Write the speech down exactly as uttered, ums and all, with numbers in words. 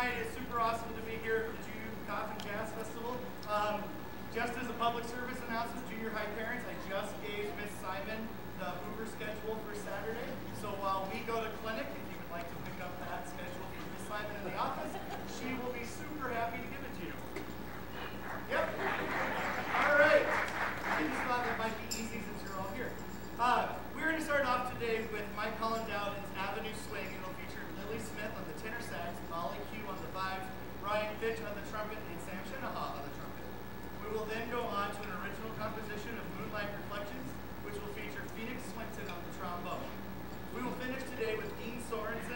tonight is super awesome to be here at the Jim Coffin Jazz Festival. Um, just as a public service announcement, junior high parents, I just gave Miss Simon the Uber schedule for Saturday. So while we go to clinic, if you would like to pick up that schedule for Miss Simon in the office, she will be super happy to give it to you. Yep. All right. I just thought that might be easy since you're all here. Uh, we're going to start off today with Mike Hollandowden's Avenue Swing. It'll feature Lily Smith on the tenor sax, Molly Q on the vibes, Brian Fitch on the trumpet, and Sam Shinaha on the trumpet. We will then go on to an original composition of Moonlight Reflections, which will feature Phoenix Swinton on the trombone. We will finish today with Dean Sorensen